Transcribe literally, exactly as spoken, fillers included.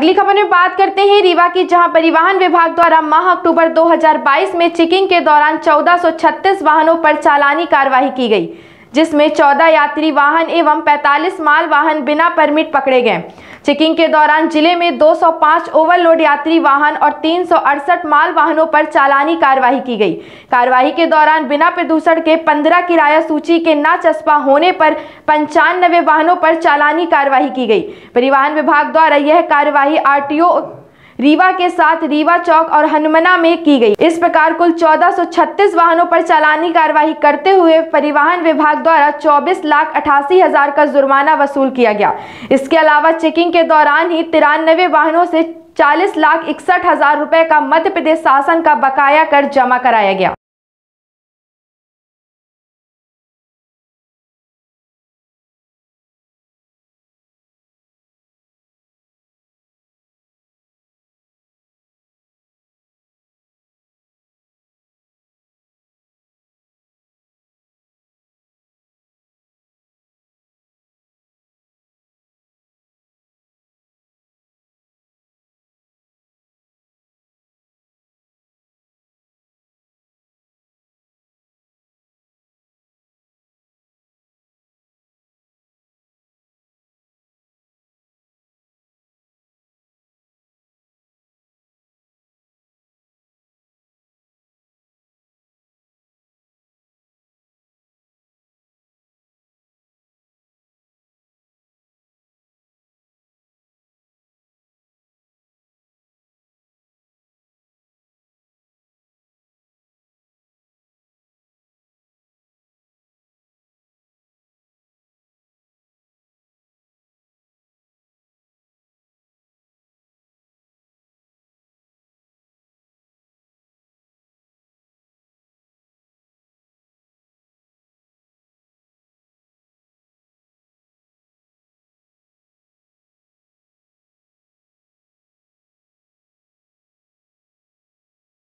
अगली खबर में बात करते हैं रीवा की, जहां परिवहन विभाग द्वारा माह अक्टूबर दो हज़ार बाईस में चेकिंग के दौरान चौदह सौ छत्तीस वाहनों पर चालानी कार्रवाई की गई, जिसमें चौदह यात्री वाहन एवं पैंतालीस माल वाहन बिना परमिट पकड़े गए। चेकिंग के दौरान जिले में दो सौ पाँच ओवरलोड यात्री वाहन और तीन सौ अड़सठ माल वाहनों पर चालानी कार्रवाई की गई। कार्रवाई के दौरान बिना प्रदूषण के पंद्रह किराया सूची के न चस्पा होने पर पंचानवे वाहनों पर चालानी कार्रवाई की गई। परिवहन विभाग द्वारा यह कार्रवाई आरटीओ रीवा के साथ रीवा चौक और हनुमना में की गई। इस प्रकार कुल चौदह सौ छत्तीस वाहनों पर चालानी कार्रवाई करते हुए परिवहन विभाग द्वारा चौबीस लाख अठासी हजार का जुर्माना वसूल किया गया। इसके अलावा चेकिंग के दौरान ही तिरानवे वाहनों से चालीस लाख इकसठ हजार रुपए का मध्य प्रदेश शासन का बकाया कर जमा कराया गया।